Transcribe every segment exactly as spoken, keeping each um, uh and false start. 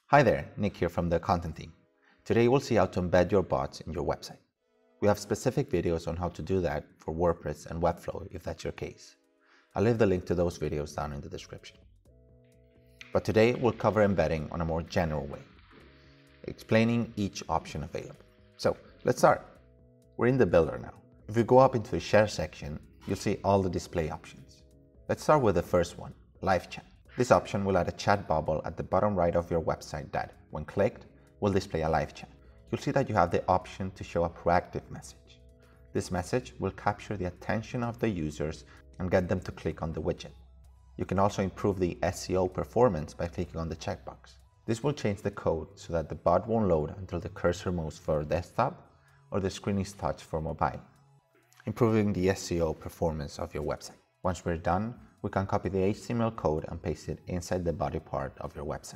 Hi there, Nick here from the content team. Today we'll see how to embed your bots in your website. We have specific videos on how to do that for WordPress and Webflow if that's your case. I'll leave the link to those videos down in the description. But today we'll cover embedding on a more general way, explaining each option available. So let's start. We're in the builder now. If we go up into the share section, you'll see all the display options. Let's start with the first one, Livechat. This option will add a chat bubble at the bottom right of your website that, when clicked, will display a live chat. You'll see that you have the option to show a proactive message. This message will capture the attention of the users and get them to click on the widget. You can also improve the S E O performance by clicking on the checkbox. This will change the code so that the bot won't load until the cursor moves for desktop or the screen is touched for mobile, improving the S E O performance of your website. Once we're done, we can copy the H T M L code and paste it inside the body part of your website.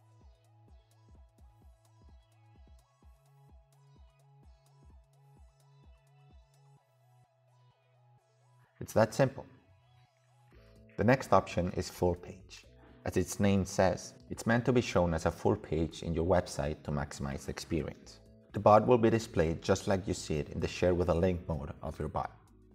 It's that simple. The next option is Fullpage. As its name says, it's meant to be shown as a full page in your website to maximize the experience. The bot will be displayed just like you see it in the share with a link mode of your bot.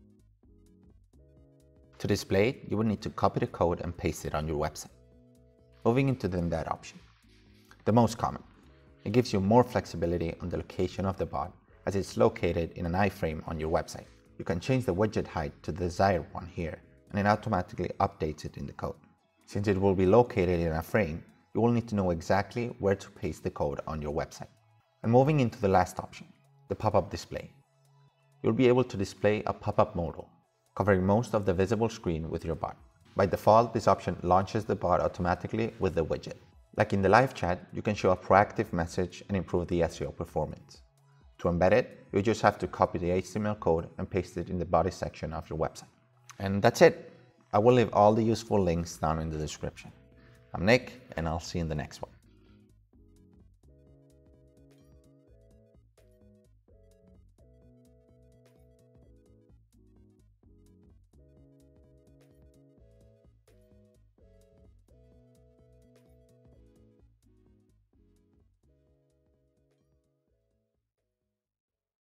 To display it, you will need to copy the code and paste it on your website. Moving into the embed option. The most common. It gives you more flexibility on the location of the bot as it's located in an iframe on your website. You can change the widget height to the desired one here and it automatically updates it in the code. Since it will be located in a frame, you will need to know exactly where to paste the code on your website. And moving into the last option, the pop-up display. You'll be able to display a pop-up modal, covering most of the visible screen with your bot. By default, this option launches the bot automatically with the widget. Like in the live chat, you can show a proactive message and improve the S E O performance. To embed it, you just have to copy the H T M L code and paste it in the body section of your website. And that's it. I will leave all the useful links down in the description. I'm Nick, and I'll see you in the next one.